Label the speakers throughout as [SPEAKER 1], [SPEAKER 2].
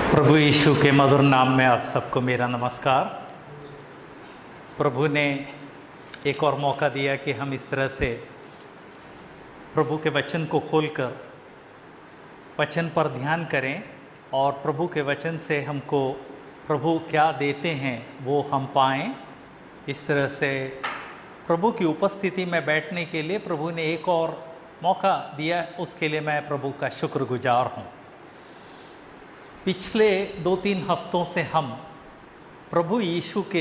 [SPEAKER 1] प्रभु यीशु के मधुर नाम में आप सबको मेरा नमस्कार। प्रभु ने एक और मौका दिया कि हम इस तरह से प्रभु के वचन को खोलकर वचन पर ध्यान करें और प्रभु के वचन से हमको प्रभु क्या देते हैं वो हम पाएं। इस तरह से प्रभु की उपस्थिति में बैठने के लिए प्रभु ने एक और मौका दिया, उसके लिए मैं प्रभु का शुक्रगुजार हूँ। पिछले 2-3 हफ्तों से हम प्रभु यीशु के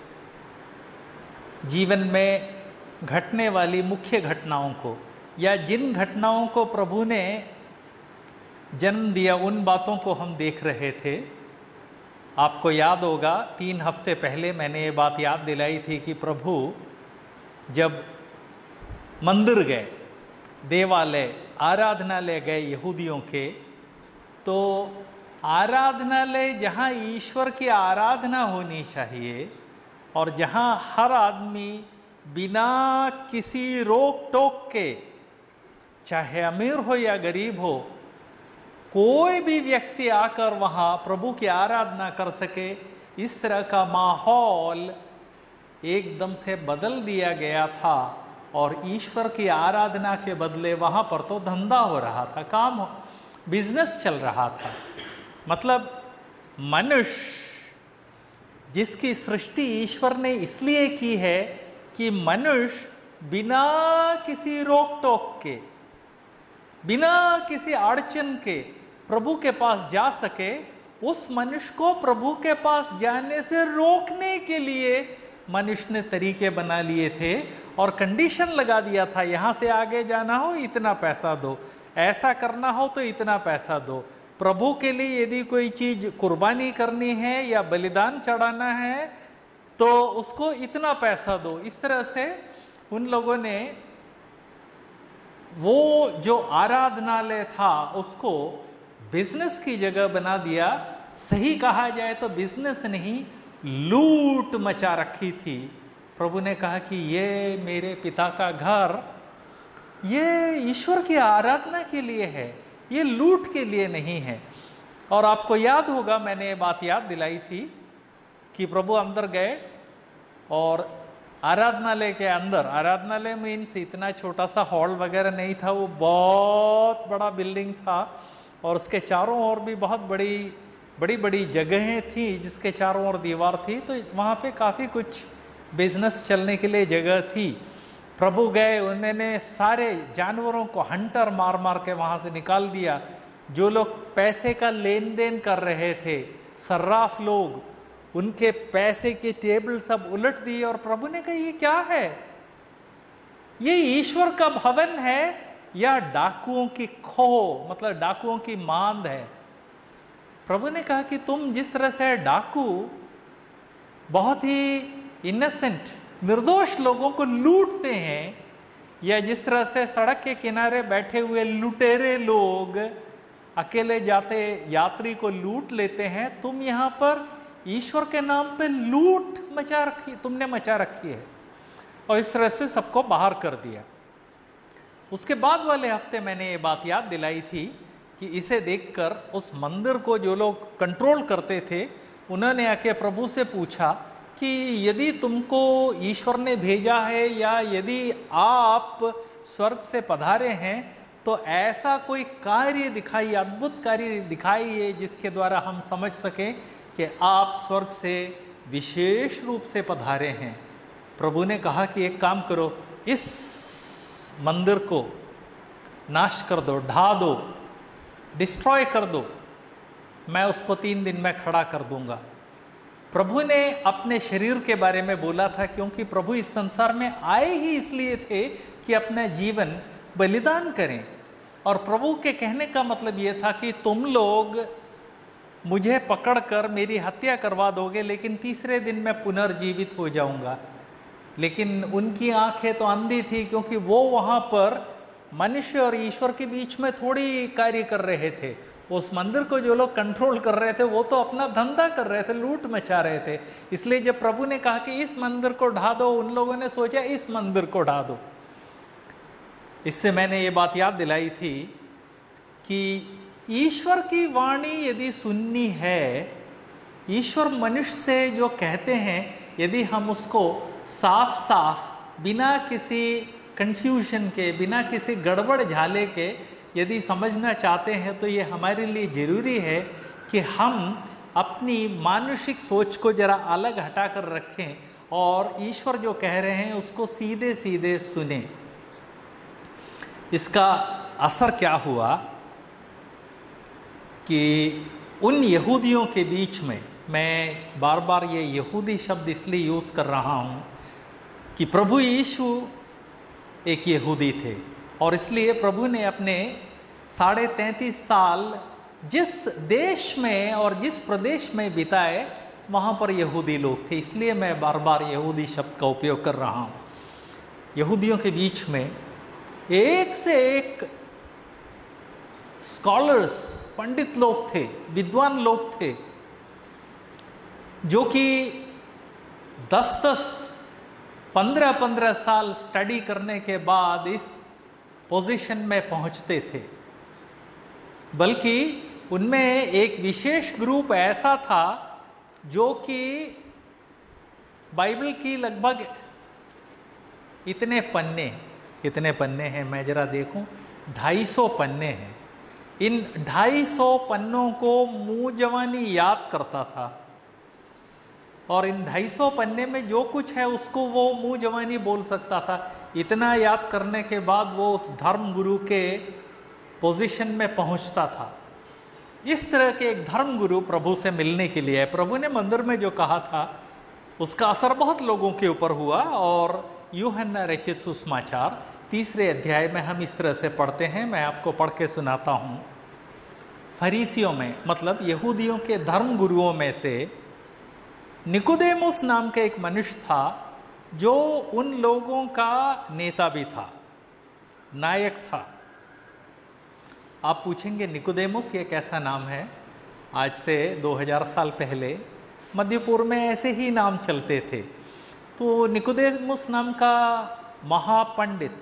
[SPEAKER 1] जीवन में घटने वाली मुख्य घटनाओं को या जिन घटनाओं को प्रभु ने जन्म दिया उन बातों को हम देख रहे थे। आपको याद होगा 3 हफ्ते पहले मैंने ये बात याद दिलाई थी कि प्रभु जब मंदिर गए, देवालय, आराधनालय गए यहूदियों के, तो आराधनालय जहाँ ईश्वर की आराधना होनी चाहिए और जहाँ हर आदमी बिना किसी रोक टोक के, चाहे अमीर हो या गरीब हो, कोई भी व्यक्ति आकर वहाँ प्रभु की आराधना कर सके, इस तरह का माहौल एकदम से बदल दिया गया था। और ईश्वर की आराधना के बदले वहाँ पर तो धंधा हो रहा था, काम बिजनेस चल रहा था। मतलब मनुष्य जिसकी सृष्टि ईश्वर ने इसलिए की है कि मनुष्य बिना किसी रोक टोक के, बिना किसी अड़चन के प्रभु के पास जा सके, उस मनुष्य को प्रभु के पास जाने से रोकने के लिए मनुष्य ने तरीके बना लिए थे और कंडीशन लगा दिया था, यहाँ से आगे जाना हो इतना पैसा दो, ऐसा करना हो तो इतना पैसा दो, प्रभु के लिए यदि कोई चीज कुर्बानी करनी है या बलिदान चढ़ाना है तो उसको इतना पैसा दो। इस तरह से उन लोगों ने वो जो आराधनालय था उसको बिजनेस की जगह बना दिया। सही कहा जाए तो बिजनेस नहीं, लूट मचा रखी थी। प्रभु ने कहा कि ये मेरे पिता का घर, ये ईश्वर की आराधना के लिए है, ये लूट के लिए नहीं है। और आपको याद होगा मैंने ये बात याद दिलाई थी कि प्रभु अंदर गए और आराधनालय के अंदर, आराधनालय मीन्स इतना छोटा सा हॉल वगैरह नहीं था, वो बहुत बड़ा बिल्डिंग था और उसके चारों ओर भी बहुत बड़ी बड़ी जगहें थी जिसके चारों ओर दीवार थी, तो वहाँ पे काफ़ी कुछ बिजनेस चलने के लिए जगह थी। प्रभु गए, उन्होंने सारे जानवरों को हंटर मार मार के वहाँ से निकाल दिया। जो लोग पैसे का लेन देन कर रहे थे, सर्राफ लोग, उनके पैसे के टेबल सब उलट दिए और प्रभु ने कहा ये क्या है, ये ईश्वर का भवन है या डाकुओं की खो, मतलब डाकुओं की मांद है। प्रभु ने कहा कि तुम जिस तरह से डाकू बहुत ही इनोसेंट, निर्दोष लोगों को लूटते हैं, या जिस तरह से सड़क के किनारे बैठे हुए लुटेरे लोग अकेले जाते यात्री को लूट लेते हैं, तुम यहाँ पर ईश्वर के नाम पे लूट मचा रखी, तुमने मचा रखी है। और इस तरह से सबको बाहर कर दिया। उसके बाद वाले हफ्ते मैंने ये बात याद दिलाई थी कि इसे देखकर उस मंदिर को जो लोग कंट्रोल करते थे, उन्होंने आके प्रभु से पूछा कि यदि तुमको ईश्वर ने भेजा है या यदि आप स्वर्ग से पधारे हैं तो ऐसा कोई कार्य दिखाइए, अद्भुत कार्य दिखाइए जिसके द्वारा हम समझ सकें कि आप स्वर्ग से विशेष रूप से पधारे हैं। प्रभु ने कहा कि एक काम करो, इस मंदिर को नाश कर दो, ढा दो, डिस्ट्रॉय कर दो, मैं उसको 3 दिन में खड़ा कर दूंगा। प्रभु ने अपने शरीर के बारे में बोला था, क्योंकि प्रभु इस संसार में आए ही इसलिए थे कि अपना जीवन बलिदान करें। और प्रभु के कहने का मतलब ये था कि तुम लोग मुझे पकड़कर मेरी हत्या करवा दोगे, लेकिन तीसरे दिन मैं पुनर्जीवित हो जाऊंगा। लेकिन उनकी आंखें तो अंधी थी, क्योंकि वो वहाँ पर मनुष्य और ईश्वर के बीच में थोड़ी कार्य कर रहे थे। उस मंदिर को जो लोग कंट्रोल कर रहे थे वो तो अपना धंधा कर रहे थे, लूट मचा रहे थे। इसलिए जब प्रभु ने कहा कि इस मंदिर को ढा दो, उन लोगों ने सोचा इस मंदिर को ढा दो। इससे मैंने ये बात याद दिलाई थी कि ईश्वर की वाणी यदि सुननी है, ईश्वर मनुष्य से जो कहते हैं, यदि हम उसको साफ साफ बिना किसी कंफ्यूजन के, बिना किसी गड़बड़ झाले के यदि समझना चाहते हैं, तो ये हमारे लिए ज़रूरी है कि हम अपनी मानसिक सोच को जरा अलग हटाकर रखें और ईश्वर जो कह रहे हैं उसको सीधे सीधे सुने। इसका असर क्या हुआ कि उन यहूदियों के बीच में, मैं बार बार ये यहूदी शब्द इसलिए यूज़ कर रहा हूँ कि प्रभु यीशु एक यहूदी थे और इसलिए प्रभु ने अपने 33.5 साल जिस देश में और जिस प्रदेश में बिताए, वहाँ पर यहूदी लोग थे। इसलिए मैं बार बार यहूदी शब्द का उपयोग कर रहा हूँ। यहूदियों के बीच में एक से एक स्कॉलर्स, पंडित लोग थे, विद्वान लोग थे, जो कि 10-10, 15-15 साल स्टडी करने के बाद इस पोजीशन में पहुंचते थे। बल्कि उनमें एक विशेष ग्रुप ऐसा था जो कि बाइबल की लगभग कितने पन्ने हैं, मैं जरा देखूं, 250 पन्ने हैं। इन 250 पन्नों को मुंह जवानी याद करता था और इन 250 पन्ने में जो कुछ है उसको वो मुंह जवानी बोल सकता था। इतना याद करने के बाद वो उस धर्म गुरु के पोजीशन में पहुंचता था। इस तरह के एक धर्म गुरु प्रभु से मिलने के लिए, प्रभु ने मंदिर में जो कहा था उसका असर बहुत लोगों के ऊपर हुआ। और यूहन्ना रचित सुसमाचार 3 अध्याय में हम इस तरह से पढ़ते हैं, मैं आपको पढ़ के सुनाता हूँ। फरीसियों में, मतलब यहूदियों के धर्म गुरुओं में से निकोदेमुस नाम का एक मनुष्य था, जो उन लोगों का नेता भी था, नायक था। आप पूछेंगे निकोदेमुस ये कैसा नाम है? आज से 2000 साल पहले मध्य पूर्व में ऐसे ही नाम चलते थे। तो निकोदेमुस नाम का महापंडित,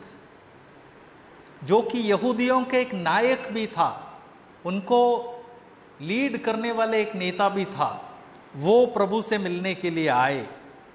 [SPEAKER 1] जो कि यहूदियों के एक नायक भी था, उनको लीड करने वाले एक नेता भी था, वो प्रभु से मिलने के लिए आए।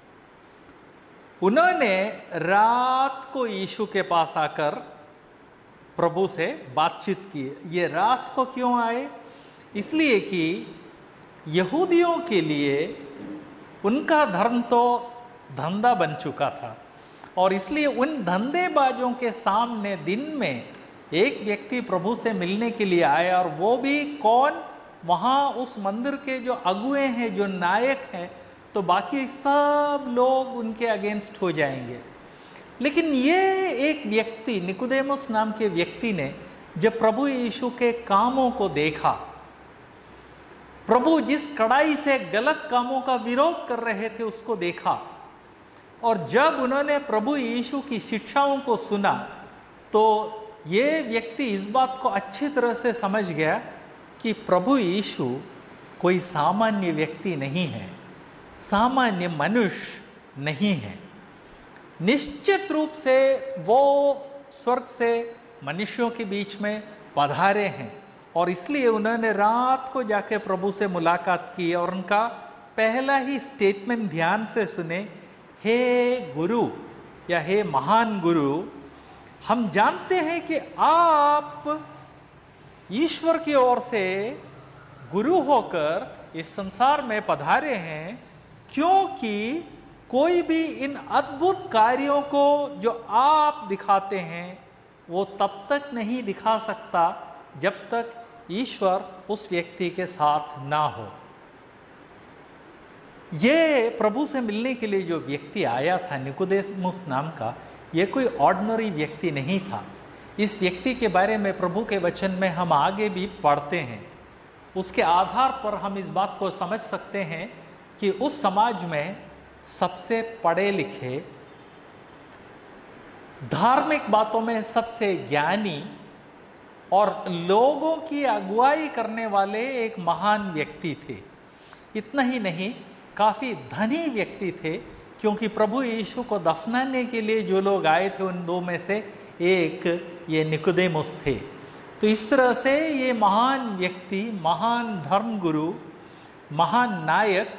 [SPEAKER 1] उन्होंने रात को यीशु के पास आकर प्रभु से बातचीत की। ये रात को क्यों आए? इसलिए कि यहूदियों के लिए उनका धर्म तो धंधा बन चुका था और इसलिए उन धंधेबाजों के सामने दिन में एक व्यक्ति प्रभु से मिलने के लिए आया, और वो भी कौन? वहाँ उस मंदिर के जो अगुए हैं, जो नायक हैं, तो बाकी सब लोग उनके अगेंस्ट हो जाएंगे। लेकिन ये एक व्यक्ति, निकोदेमुस नाम के व्यक्ति ने जब प्रभु यीशु के कामों को देखा, प्रभु जिस कड़ाई से गलत कामों का विरोध कर रहे थे उसको देखा, और जब उन्होंने प्रभु यीशु की शिक्षाओं को सुना, तो ये व्यक्ति इस बात को अच्छी तरह से समझ गया कि प्रभु यीशु कोई सामान्य व्यक्ति नहीं है, सामान्य मनुष्य नहीं है। निश्चित रूप से वो स्वर्ग से मनुष्यों के बीच में पधारे हैं, और इसलिए उन्होंने रात को जाके प्रभु से मुलाकात की और उनका पहला ही स्टेटमेंट ध्यान से सुने, हे गुरु या हे महान गुरु, हम जानते हैं कि आप ईश्वर की ओर से गुरु होकर इस संसार में पधारे हैं, क्योंकि कोई भी इन अद्भुत कार्यों को जो आप दिखाते हैं वो तब तक नहीं दिखा सकता जब तक ईश्वर उस व्यक्ति के साथ ना हो। ये प्रभु से मिलने के लिए जो व्यक्ति आया था, निकोदेमुस नाम का, ये कोई ऑर्डिनरी व्यक्ति नहीं था। इस व्यक्ति के बारे में प्रभु के वचन में हम आगे भी पढ़ते हैं। उसके आधार पर हम इस बात को समझ सकते हैं कि उस समाज में सबसे पढ़े लिखे, धार्मिक बातों में सबसे ज्ञानी और लोगों की अगुवाई करने वाले एक महान व्यक्ति थे। इतना ही नहीं, काफ़ी धनी व्यक्ति थे, क्योंकि प्रभु यीशु को दफनाने के लिए जो लोग आए थे उन दो में से एक ये निकोदेमुस थे। तो इस तरह से ये महान व्यक्ति, महान धर्मगुरु, महान नायक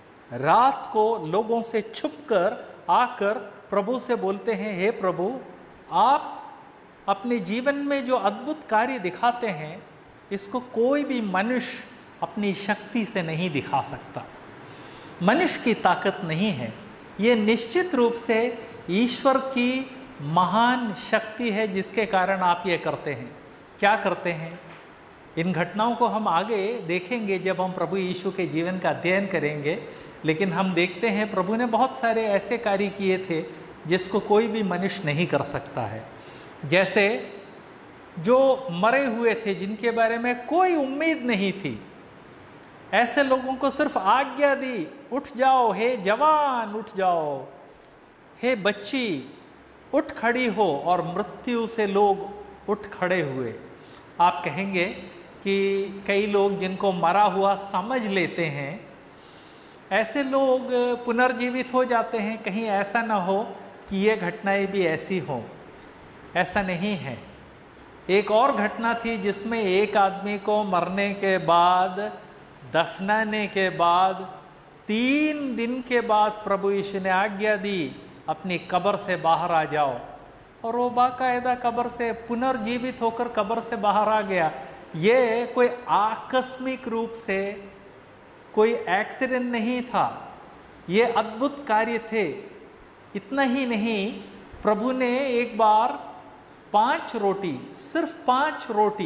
[SPEAKER 1] रात को लोगों से छुपकर आकर प्रभु से बोलते हैं, हे प्रभु, आप अपने जीवन में जो अद्भुत कार्य दिखाते हैं इसको कोई भी मनुष्य अपनी शक्ति से नहीं दिखा सकता, मनुष्य की ताकत नहीं है, ये निश्चित रूप से ईश्वर की महान शक्ति है जिसके कारण आप ये करते हैं। क्या करते हैं? इन घटनाओं को हम आगे देखेंगे जब हम प्रभु यीशु के जीवन का अध्ययन करेंगे, लेकिन हम देखते हैं प्रभु ने बहुत सारे ऐसे कार्य किए थे जिसको कोई भी मनुष्य नहीं कर सकता है। जैसे जो मरे हुए थे, जिनके बारे में कोई उम्मीद नहीं थी, ऐसे लोगों को सिर्फ आज्ञा दी, उठ जाओ, हे जवान उठ जाओ, हे बच्ची उठ खड़ी हो, और मृत्यु से लोग उठ खड़े हुए। आप कहेंगे कि कई लोग जिनको मरा हुआ समझ लेते हैं, ऐसे लोग पुनर्जीवित हो जाते हैं, कहीं ऐसा ना हो कि ये घटनाएं भी ऐसी हो। ऐसा नहीं है। एक और घटना थी जिसमें एक आदमी को मरने के बाद, दफनाने के बाद 3 दिन के बाद प्रभु यीशु ने आज्ञा दी, अपनी कब्र से बाहर आ जाओ, और वो बाकायदा कब्र से पुनर्जीवित होकर कब्र से बाहर आ गया। ये कोई आकस्मिक रूप से कोई एक्सीडेंट नहीं था, ये अद्भुत कार्य थे। इतना ही नहीं, प्रभु ने एक बार 5 रोटी, सिर्फ 5 रोटी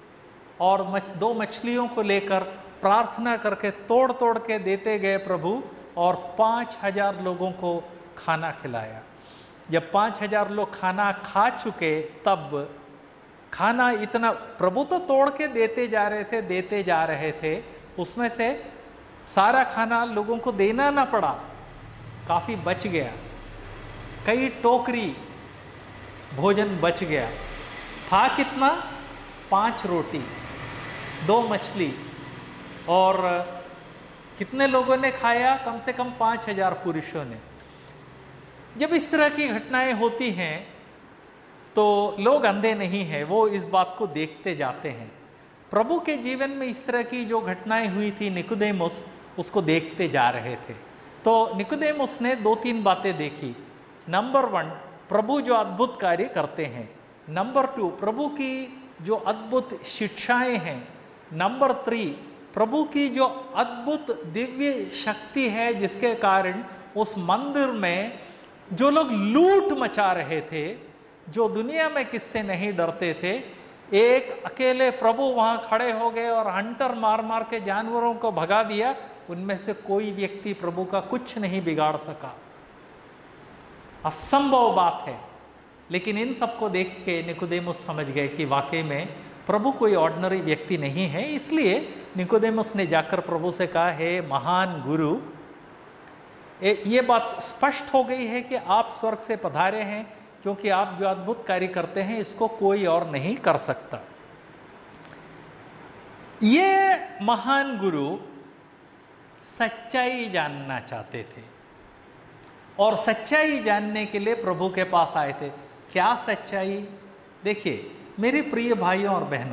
[SPEAKER 1] और 2 मछलियों को लेकर प्रार्थना करके तोड़ तोड़ के देते गए प्रभु, और 5000 लोगों को खाना खिलाया। जब 5000 लोग खाना खा चुके, तब खाना इतना, प्रभु तो तोड़ के देते जा रहे थे, उसमें से सारा खाना लोगों को देना ना पड़ा, काफी बच गया, कई टोकरी भोजन बच गया। था कितना? 5 रोटी 2 मछली, और कितने लोगों ने खाया? कम से कम 5000 पुरुषों ने। जब इस तरह की घटनाएं होती हैं तो लोग अंधे नहीं हैं, वो इस बात को देखते जाते हैं। प्रभु के जीवन में इस तरह की जो घटनाएं हुई थी, निकोदेमुस उसको देखते जा रहे थे। तो निकोदेमुस ने 2-3 बातें देखी। नंबर 1, प्रभु जो अद्भुत कार्य करते हैं। नंबर 2, प्रभु की जो अद्भुत शिक्षाएं हैं। नंबर 3, प्रभु की जो अद्भुत दिव्य शक्ति है जिसके कारण उस मंदिर में जो लोग लूट मचा रहे थे, जो दुनिया में किससे नहीं डरते थे, एक अकेले प्रभु वहां खड़े हो गए और हंटर मार मार के जानवरों को भगा दिया। उनमें से कोई व्यक्ति प्रभु का कुछ नहीं बिगाड़ सका। असंभव बात है। लेकिन इन सबको देख के निकोदेमुस समझ गए कि वाकई में प्रभु कोई ऑर्डिनरी व्यक्ति नहीं है। इसलिए निकोदेमुस ने जाकर प्रभु से कहा, हे महान गुरु, ये बात स्पष्ट हो गई है कि आप स्वर्ग से पधारे हैं, क्योंकि आप जो अद्भुत कार्य करते हैं इसको कोई और नहीं कर सकता। ये महान गुरु सच्चाई जानना चाहते थे, और सच्चाई जानने के लिए प्रभु के पास आए थे। क्या सच्चाई? देखिए मेरे प्रिय भाइयों और बहनों,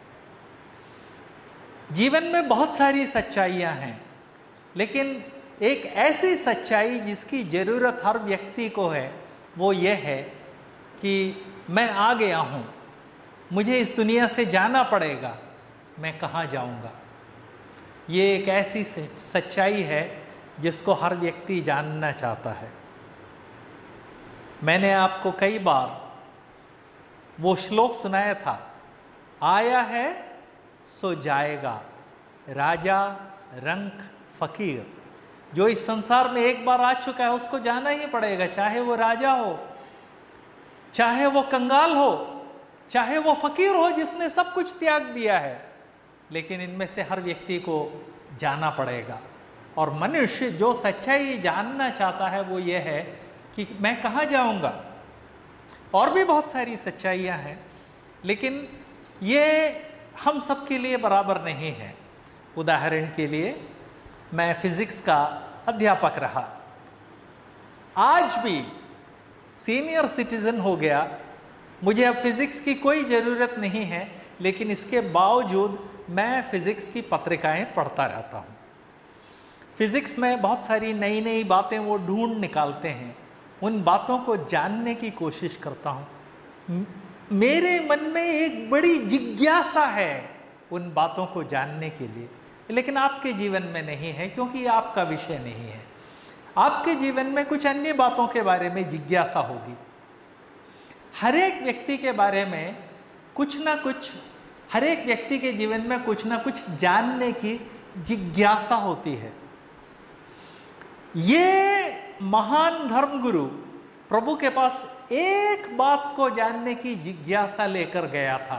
[SPEAKER 1] जीवन में बहुत सारी सच्चाइयां हैं, लेकिन एक ऐसी सच्चाई जिसकी जरूरत हर व्यक्ति को है, वो ये है कि मैं आ गया हूं, मुझे इस दुनिया से जाना पड़ेगा, मैं कहाँ जाऊंगा। ये एक ऐसी सच्चाई है जिसको हर व्यक्ति जानना चाहता है। मैंने आपको कई बार वो श्लोक सुनाया था, आया है सो जाएगा, राजा रंक फकीर। जो इस संसार में एक बार आ चुका है उसको जाना ही पड़ेगा, चाहे वो राजा हो, चाहे वो कंगाल हो, चाहे वो फकीर हो जिसने सब कुछ त्याग दिया है, लेकिन इनमें से हर व्यक्ति को जाना पड़ेगा। और मनुष्य जो सच्चाई जानना चाहता है वो ये है कि मैं कहाँ जाऊंगा। और भी बहुत सारी सच्चाइयाँ हैं, लेकिन ये हम सब के लिए बराबर नहीं है। उदाहरण के लिए, मैं फिजिक्स का अध्यापक रहा, आज भी सीनियर सिटीजन हो गया, मुझे अब फिजिक्स की कोई ज़रूरत नहीं है, लेकिन इसके बावजूद मैं फिजिक्स की पत्रिकाएं पढ़ता रहता हूँ। फिजिक्स में बहुत सारी नई नई बातें वो ढूंढ निकालते हैं, उन बातों को जानने की कोशिश करता हूँ। मेरे मन में एक बड़ी जिज्ञासा है उन बातों को जानने के लिए, लेकिन आपके जीवन में नहीं है, क्योंकि ये आपका विषय नहीं है। आपके जीवन में कुछ अन्य बातों के बारे में जिज्ञासा होगी। हर एक व्यक्ति के बारे में कुछ ना कुछ, हर एक व्यक्ति के जीवन में कुछ ना कुछ जानने की जिज्ञासा होती है। ये महान धर्मगुरु प्रभु के पास एक बात को जानने की जिज्ञासा लेकर गया था,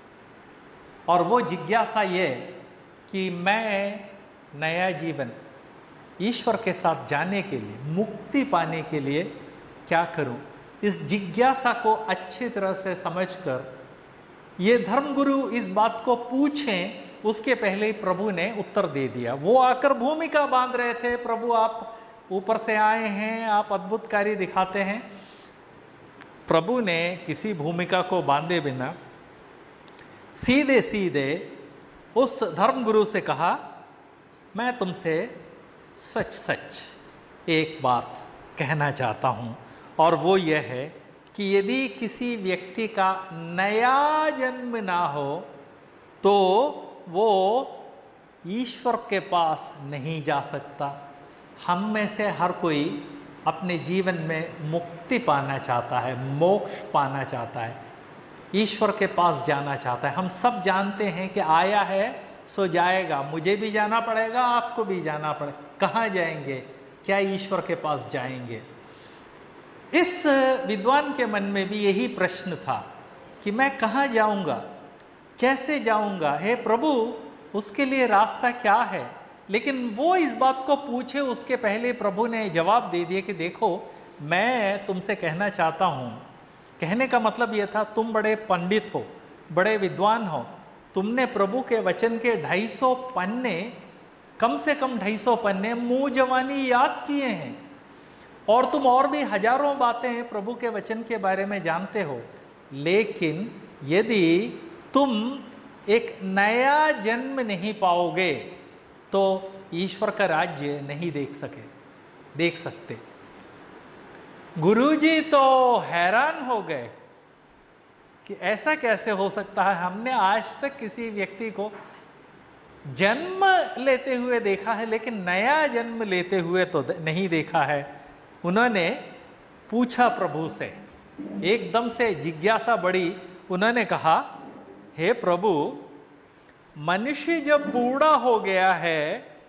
[SPEAKER 1] और वो जिज्ञासा ये कि मैं नया जीवन ईश्वर के साथ जाने के लिए, मुक्ति पाने के लिए क्या करूं। इस जिज्ञासा को अच्छी तरह से समझकर ये धर्मगुरु इस बात को पूछें, उसके पहले ही प्रभु ने उत्तर दे दिया। वो आकर भूमिका बांध रहे थे, प्रभु आप ऊपर से आए हैं, आप अद्भुत कार्य दिखाते हैं। प्रभु ने किसी भूमिका को बांधे बिना सीधे सीधे उस धर्मगुरु से कहा, मैं तुमसे सच सच एक बात कहना चाहता हूं, और वो ये है कि यदि किसी व्यक्ति का नया जन्म ना हो तो वो ईश्वर के पास नहीं जा सकता। हम में से हर कोई अपने जीवन में मुक्ति पाना चाहता है, मोक्ष पाना चाहता है, ईश्वर के पास जाना चाहता है। हम सब जानते हैं कि आया है सो जाएगा, मुझे भी जाना पड़ेगा, आपको भी जाना पड़ेगा। कहाँ जाएंगे? क्या ईश्वर के पास जाएंगे? इस विद्वान के मन में भी यही प्रश्न था कि मैं कहाँ जाऊंगा, कैसे जाऊंगा, हे प्रभु उसके लिए रास्ता क्या है। लेकिन वो इस बात को पूछे उसके पहले प्रभु ने जवाब दे दिया कि देखो, मैं तुमसे कहना चाहता हूँ। कहने का मतलब यह था, तुम बड़े पंडित हो, बड़े विद्वान हो, तुमने प्रभु के वचन के 250 पन्ने, कम से कम 250 पन्ने मुंह जवानी याद किए हैं, और तुम और भी हजारों बातें प्रभु के वचन के बारे में जानते हो। लेकिन यदि तुम एक नया जन्म नहीं पाओगे तो ईश्वर का राज्य नहीं देख सकते। गुरुजी तो हैरान हो गए कि ऐसा कैसे हो सकता है। हमने आज तक किसी व्यक्ति को जन्म लेते हुए देखा है, लेकिन नया जन्म लेते हुए तो नहीं देखा है। उन्होंने पूछा प्रभु से, एकदम से जिज्ञासा बढ़ी। उन्होंने कहा, हे प्रभु, मनुष्य जब बूढ़ा हो गया है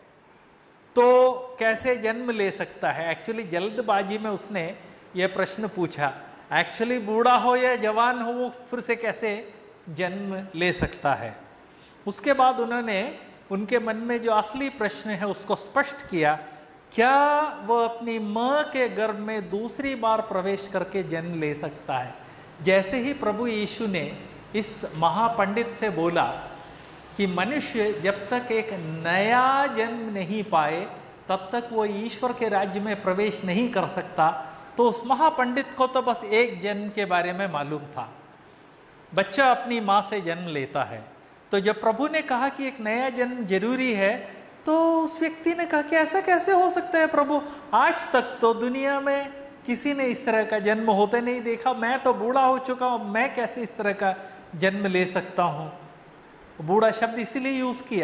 [SPEAKER 1] तो कैसे जन्म ले सकता है? एक्चुअली जल्दबाजी में उसने यह प्रश्न पूछा। एक्चुअली बूढ़ा हो या जवान हो, वो फिर से कैसे जन्म ले सकता है? उसके बाद उन्होंने उनके मन में जो असली प्रश्न है उसको स्पष्ट किया। क्या वह अपनी मां के गर्भ में दूसरी बार प्रवेश करके जन्म ले सकता है? जैसे ही प्रभु यीशु ने इस महापंडित से बोला कि मनुष्य जब तक एक नया जन्म नहीं पाए तब तक वो ईश्वर के राज्य में प्रवेश नहीं कर सकता, तो उस महापंडित को तो बस एक जन्म के बारे में मालूम था। बच्चा अपनी माँ से जन्म लेता है। तो जब प्रभु ने कहा कि एक नया जन्म जरूरी है, तो उस व्यक्ति ने कहा कि ऐसा कैसे हो सकता है प्रभु? आज तक तो दुनिया में किसी ने इस तरह का जन्म होते नहीं देखा। मैं तो बूढ़ा हो चुका हूं, मैं कैसे इस तरह का जन्म ले सकता हूं? बूढ़ा शब्द इसीलिए यूज किया।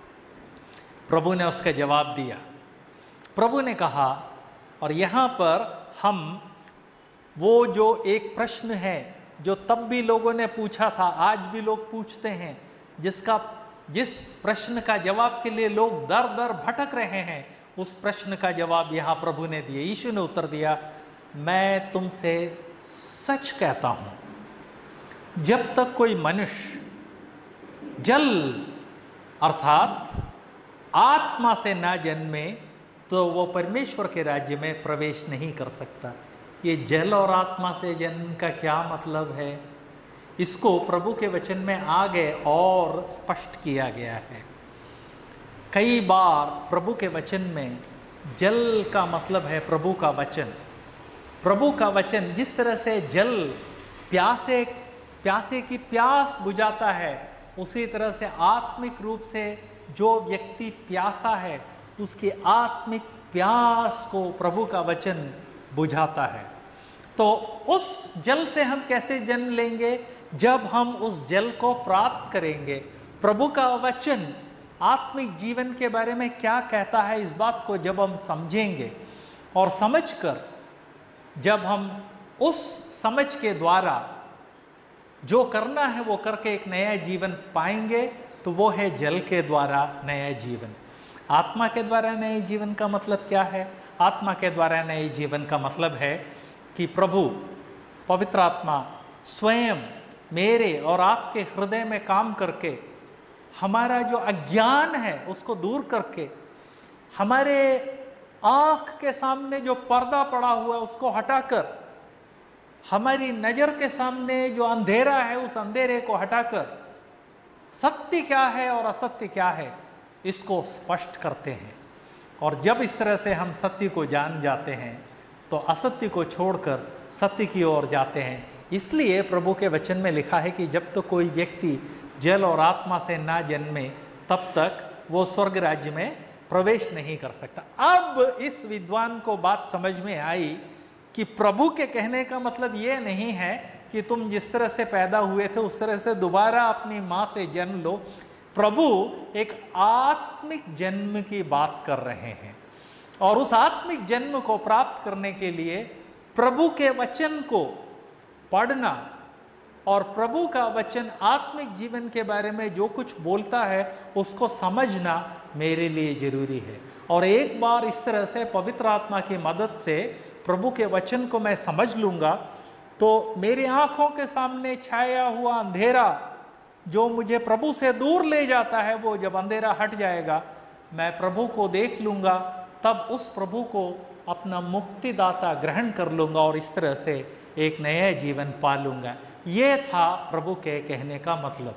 [SPEAKER 1] प्रभु ने उसका जवाब दिया। प्रभु ने कहा, और यहां पर हम वो जो एक प्रश्न है जो तब भी लोगों ने पूछा था, आज भी लोग पूछते हैं, जिस प्रश्न का जवाब के लिए लोग दर दर भटक रहे हैं, उस प्रश्न का जवाब यहां प्रभु ने दिया। यीशु ने उत्तर दिया, मैं तुमसे सच कहता हूं, जब तक कोई मनुष्य जल अर्थात आत्मा से ना जन्मे तो वो परमेश्वर के राज्य में प्रवेश नहीं कर सकता। ये जल और आत्मा से जन्म का क्या मतलब है? इसको प्रभु के वचन में आगे और स्पष्ट किया गया है। कई बार प्रभु के वचन में जल का मतलब है प्रभु का वचन। प्रभु का वचन, जिस तरह से जल प्यासे की प्यास बुझाता है, उसी तरह से आत्मिक रूप से जो व्यक्ति प्यासा है उसकी आत्मिक प्यास को प्रभु का वचन बुझाता है। तो उस जल से हम कैसे जन्म लेंगे? जब हम उस जल को प्राप्त करेंगे। प्रभु का वचन आत्मिक जीवन के बारे में क्या कहता है, इस बात को जब हम समझेंगे और समझकर जब हम उस समझ के द्वारा जो करना है वो करके एक नया जीवन पाएंगे, तो वो है जल के द्वारा नया जीवन। आत्मा के द्वारा नए जीवन का मतलब क्या है? आत्मा के द्वारा नए जीवन का मतलब है कि प्रभु पवित्र आत्मा स्वयं मेरे और आपके हृदय में काम करके हमारा जो अज्ञान है उसको दूर करके, हमारे आंख के सामने जो पर्दा पड़ा हुआ है उसको हटाकर, हमारी नजर के सामने जो अंधेरा है उस अंधेरे को हटाकर सत्य क्या है और असत्य क्या है इसको स्पष्ट करते हैं। और जब इस तरह से हम सत्य को जान जाते हैं तो असत्य को छोड़कर सत्य की ओर जाते हैं। इसलिए प्रभु के वचन में लिखा है कि जब तो कोई व्यक्ति जल और आत्मा से ना जन्मे तब तक वो स्वर्ग राज्य में प्रवेश नहीं कर सकता। अब इस विद्वान को बात समझ में आई कि प्रभु के कहने का मतलब ये नहीं है कि तुम जिस तरह से पैदा हुए थे उस तरह से दोबारा अपनी माँ से जन्म लो। प्रभु एक आत्मिक जन्म की बात कर रहे हैं और उस आत्मिक जन्म को प्राप्त करने के लिए प्रभु के वचन को पढ़ना और प्रभु का वचन आत्मिक जीवन के बारे में जो कुछ बोलता है उसको समझना मेरे लिए जरूरी है। और एक बार इस तरह से पवित्र आत्मा की मदद से प्रभु के वचन को मैं समझ लूंगा तो मेरी आंखों के सामने छाया हुआ अंधेरा जो मुझे प्रभु से दूर ले जाता है, वो जब अंधेरा हट जाएगा मैं प्रभु को देख लूंगा, तब उस प्रभु को अपना मुक्तिदाता ग्रहण कर लूंगा और इस तरह से एक नया जीवन पा लूंगा। ये था प्रभु के कहने का मतलब।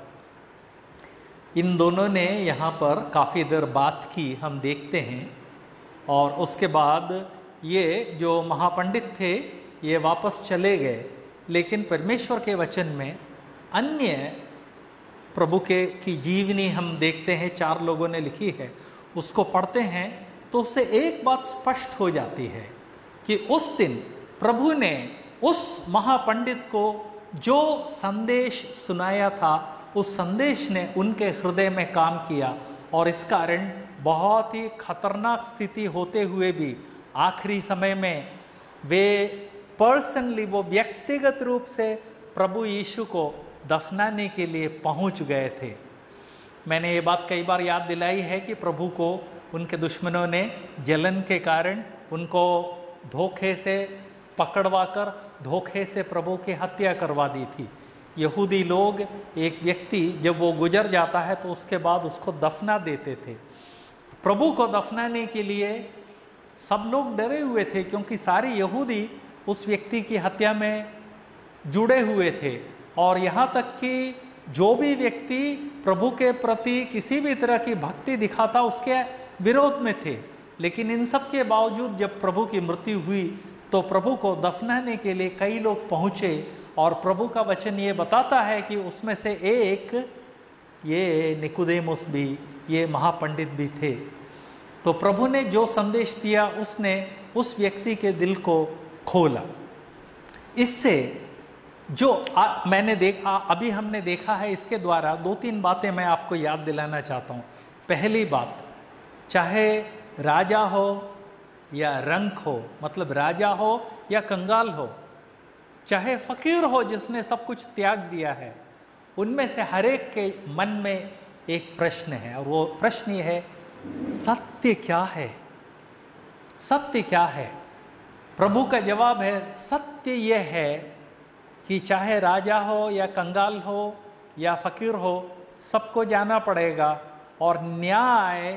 [SPEAKER 1] इन दोनों ने यहाँ पर काफ़ी देर बात की, हम देखते हैं। और उसके बाद ये जो महापंडित थे ये वापस चले गए, लेकिन परमेश्वर के वचन में अन्य प्रभु के की जीवनी हम देखते हैं, 4 लोगों ने लिखी है, उसको पढ़ते हैं तो उससे एक बात स्पष्ट हो जाती है कि उस दिन प्रभु ने उस महापंडित को जो संदेश सुनाया था उस संदेश ने उनके हृदय में काम किया और इस कारण बहुत ही खतरनाक स्थिति होते हुए भी आखिरी समय में वे पर्सनली, वो व्यक्तिगत रूप से प्रभु यीशु को दफनाने के लिए पहुंच गए थे। मैंने ये बात कई बार याद दिलाई है कि प्रभु को उनके दुश्मनों ने जलन के कारण उनको धोखे से पकड़वाकर धोखे से प्रभु की हत्या करवा दी थी। यहूदी लोग एक व्यक्ति जब वो गुजर जाता है तो उसके बाद उसको दफना देते थे। प्रभु को दफनाने के लिए सब लोग डरे हुए थे क्योंकि सारे यहूदी उस व्यक्ति की हत्या में जुड़े हुए थे और यहाँ तक कि जो भी व्यक्ति प्रभु के प्रति किसी भी तरह की भक्ति दिखाता उसके विरोध में थे। लेकिन इन सब के बावजूद जब प्रभु की मृत्यु हुई तो प्रभु को दफनाने के लिए कई लोग पहुँचे और प्रभु का वचन ये बताता है कि उसमें से एक ये निकोदेमुस भी, ये महापंडित भी थे। तो प्रभु ने जो संदेश दिया उसने उस व्यक्ति के दिल को खोला। इससे जो मैंने देखा, अभी हमने देखा है, इसके द्वारा 2-3 बातें मैं आपको याद दिलाना चाहता हूँ। पहली बात, चाहे राजा हो या रंक हो, मतलब राजा हो या कंगाल हो, चाहे फकीर हो जिसने सब कुछ त्याग दिया है, उनमें से हर एक के मन में एक प्रश्न है और वो प्रश्न ये है, सत्य क्या है? सत्य क्या है? प्रभु का जवाब है, सत्य यह है कि चाहे राजा हो या कंगाल हो या फकीर हो, सबको जाना पड़ेगा और न्याय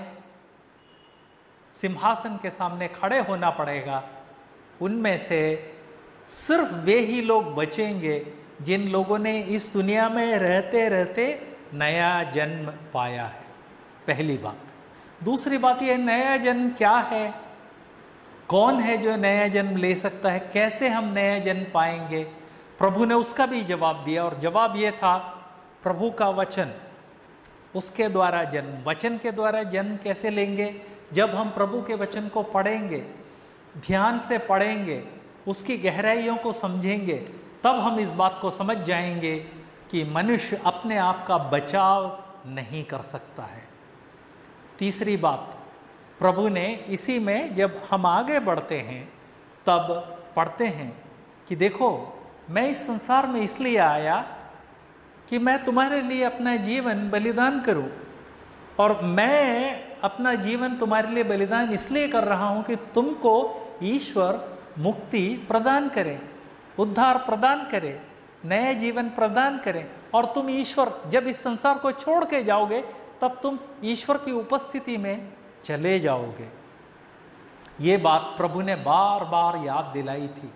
[SPEAKER 1] सिंहासन के सामने खड़े होना पड़ेगा। उनमें से सिर्फ वे ही लोग बचेंगे जिन लोगों ने इस दुनिया में रहते रहते नया जन्म पाया है। पहली बात। दूसरी बात यह, नया जन्म क्या है? कौन है जो नया जन्म ले सकता है? कैसे हम नया जन्म पाएंगे? प्रभु ने उसका भी जवाब दिया, और जवाब यह था प्रभु का वचन, उसके द्वारा जन्म। वचन के द्वारा जन्म कैसे लेंगे? जब हम प्रभु के वचन को पढ़ेंगे, ध्यान से पढ़ेंगे, उसकी गहराइयों को समझेंगे, तब हम इस बात को समझ जाएंगे कि मनुष्य अपने आप का बचाव नहीं कर सकता है। तीसरी बात, प्रभु ने इसी में जब हम आगे बढ़ते हैं तब पढ़ते हैं कि देखो, मैं इस संसार में इसलिए आया कि मैं तुम्हारे लिए अपना जीवन बलिदान करूं, और मैं अपना जीवन तुम्हारे लिए बलिदान इसलिए कर रहा हूं कि तुमको ईश्वर मुक्ति प्रदान करे, उद्धार प्रदान करे, नया जीवन प्रदान करे, और तुम ईश्वर जब इस संसार को छोड़ के जाओगे तब तुम ईश्वर की उपस्थिति में चले जाओगे। ये बात प्रभु ने बार बार याद दिलाई थी।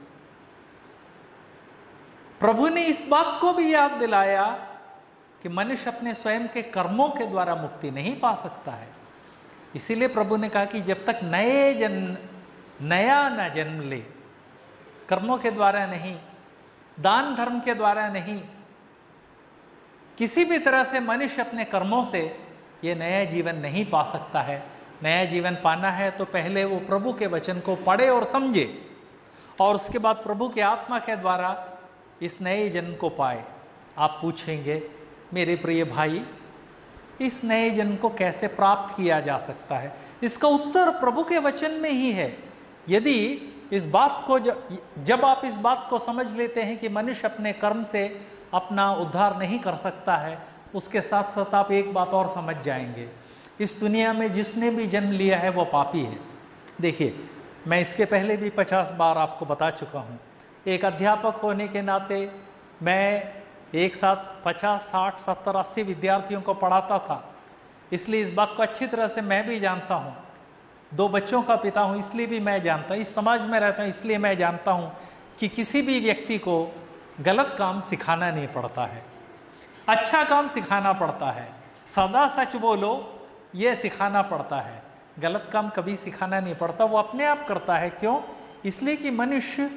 [SPEAKER 1] प्रभु ने इस बात को भी याद दिलाया कि मनुष्य अपने स्वयं के कर्मों के द्वारा मुक्ति नहीं पा सकता है। इसीलिए प्रभु ने कहा कि जब तक नया न जन्म ले, कर्मों के द्वारा नहीं, दान धर्म के द्वारा नहीं, किसी भी तरह से मनुष्य अपने कर्मों से ये नया जीवन नहीं पा सकता है। नया जीवन पाना है तो पहले वो प्रभु के वचन को पढ़े और समझे, और उसके बाद प्रभु के आत्मा के द्वारा इस नए जन्म को पाए। आप पूछेंगे, मेरे प्रिय भाई, इस नए जन्म को कैसे प्राप्त किया जा सकता है? इसका उत्तर प्रभु के वचन में ही है। यदि इस बात को जब आप इस बात को समझ लेते हैं कि मनुष्य अपने कर्म से अपना उद्धार नहीं कर सकता है, उसके साथ साथ आप एक बात और समझ जाएंगे, इस दुनिया में जिसने भी जन्म लिया है वो पापी है। देखिए, मैं इसके पहले भी 50 बार आपको बता चुका हूँ। एक अध्यापक होने के नाते मैं एक साथ 50, 60, 70, 80 विद्यार्थियों को पढ़ाता था, इसलिए इस बात को अच्छी तरह से मैं भी जानता हूँ। 2 बच्चों का पिता हूँ, इसलिए भी मैं जानता हूँ, इस समाज में रहता हूँ इसलिए मैं जानता हूँ कि किसी भी व्यक्ति को गलत काम सिखाना नहीं पड़ता है, अच्छा काम सिखाना पड़ता है। सदा सच बोलो, ये सिखाना पड़ता है, गलत काम कभी सिखाना नहीं पड़ता, वो अपने आप करता है। क्यों? इसलिए कि मनुष्य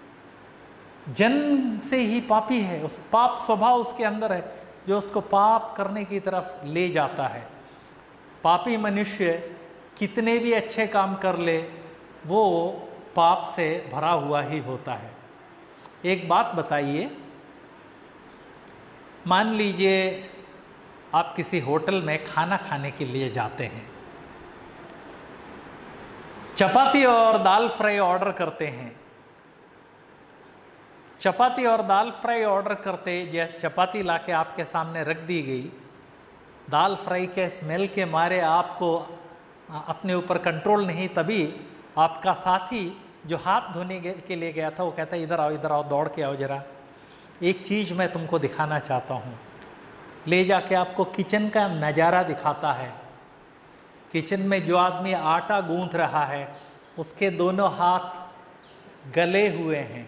[SPEAKER 1] जन्म से ही पापी है, उस पाप स्वभाव उसके अंदर है जो उसको पाप करने की तरफ ले जाता है। पापी मनुष्य कितने भी अच्छे काम कर ले, वो पाप से भरा हुआ ही होता है। एक बात बताइए, मान लीजिए आप किसी होटल में खाना खाने के लिए जाते हैं, चपाती और दाल फ्राई ऑर्डर करते हैं। चपाती और दाल फ्राई ऑर्डर करते, जैसे चपाती लाके आपके सामने रख दी गई, दाल फ्राई के स्मेल के मारे आपको अपने ऊपर कंट्रोल नहीं, तभी आपका साथी जो हाथ धोने के लिए गया था वो कहता है, इधर आओ, दौड़ के आओ जरा, एक चीज़ मैं तुमको दिखाना चाहता हूँ। ले जाके आपको किचन का नज़ारा दिखाता है। किचन में जो आदमी आटा गूंथ रहा है उसके दोनों हाथ गले हुए हैं,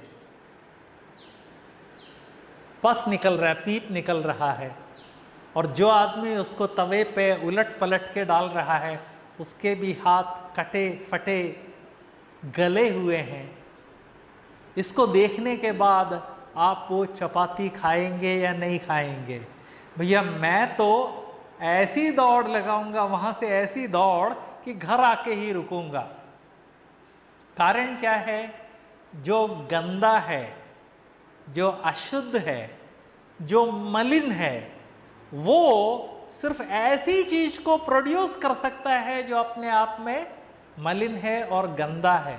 [SPEAKER 1] पस निकल रहा है, पीप निकल रहा है, और जो आदमी उसको तवे पे उलट पलट के डाल रहा है उसके भी हाथ कटे फटे गले हुए हैं। इसको देखने के बाद आप वो चपाती खाएंगे या नहीं खाएंगे? भैया मैं तो ऐसी दौड़ लगाऊंगा वहां से, ऐसी दौड़ कि घर आके ही रुकूंगा। कारण क्या है? जो गंदा है, जो अशुद्ध है, जो मलिन है, वो सिर्फ ऐसी चीज को प्रोड्यूस कर सकता है जो अपने आप में मलिन है और गंदा है।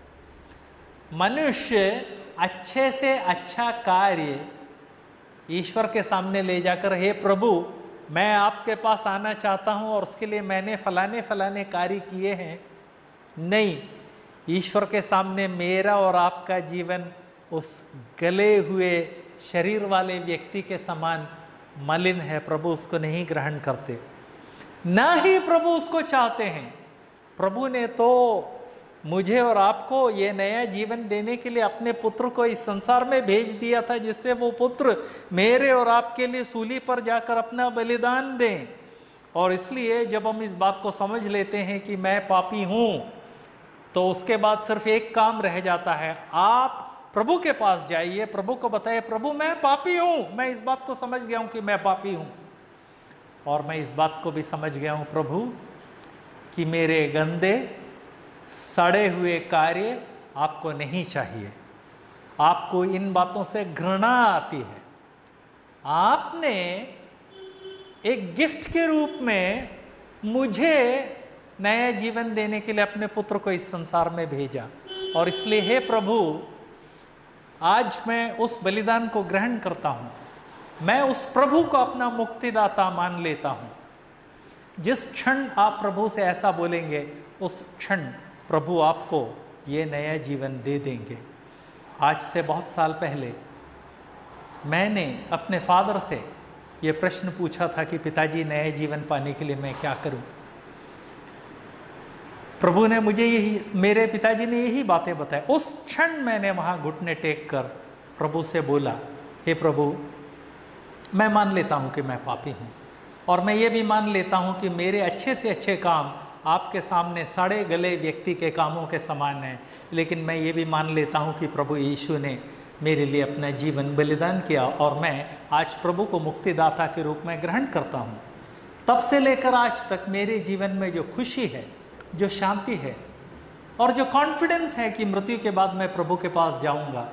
[SPEAKER 1] मनुष्य अच्छे से अच्छा कार्य ईश्वर के सामने ले जाकर, हे प्रभु मैं आपके पास आना चाहता हूं और उसके लिए मैंने फलाने फलाने कार्य किए हैं, नहीं, ईश्वर के सामने मेरा और आपका जीवन उस गले हुए शरीर वाले व्यक्ति के समान मलिन है। प्रभु उसको नहीं ग्रहण करते, ना ही प्रभु उसको चाहते हैं। प्रभु ने तो मुझे और आपको ये नया जीवन देने के लिए अपने पुत्र को इस संसार में भेज दिया था, जिससे वो पुत्र मेरे और आपके लिए सूली पर जाकर अपना बलिदान दें। और इसलिए जब हम इस बात को समझ लेते हैं कि मैं पापी हूं, तो उसके बाद सिर्फ एक काम रह जाता है, आप प्रभु के पास जाइए, प्रभु को बताइए, प्रभु मैं पापी हूं, मैं इस बात को समझ गया हूं कि मैं पापी हूं, और मैं इस बात को भी समझ गया हूं प्रभु कि मेरे गंदे सड़े हुए कार्य आपको नहीं चाहिए, आपको इन बातों से घृणा आती है। आपने एक गिफ्ट के रूप में मुझे नया जीवन देने के लिए अपने पुत्र को इस संसार में भेजा, और इसलिए हे प्रभु, आज मैं उस बलिदान को ग्रहण करता हूं, मैं उस प्रभु को अपना मुक्तिदाता मान लेता हूं। जिस क्षण आप प्रभु से ऐसा बोलेंगे, उस क्षण प्रभु आपको ये नया जीवन दे देंगे। आज से बहुत साल पहले मैंने अपने फादर से ये प्रश्न पूछा था कि पिताजी, नए जीवन पाने के लिए मैं क्या करूं? प्रभु ने मुझे मेरे पिताजी ने यही बातें बताई। उस क्षण मैंने वहां घुटने टेक कर प्रभु से बोला, हे प्रभु, मैं मान लेता हूं कि मैं पापी हूं, और मैं ये भी मान लेता हूं कि मेरे अच्छे से अच्छे काम आपके सामने सड़े गले व्यक्ति के कामों के समान हैं, लेकिन मैं ये भी मान लेता हूं कि प्रभु यीशु ने मेरे लिए अपना जीवन बलिदान किया, और मैं आज प्रभु को मुक्तिदाता के रूप में ग्रहण करता हूं। तब से लेकर आज तक मेरे जीवन में जो खुशी है, जो शांति है, और जो कॉन्फिडेंस है कि मृत्यु के बाद मैं प्रभु के पास जाऊंगा,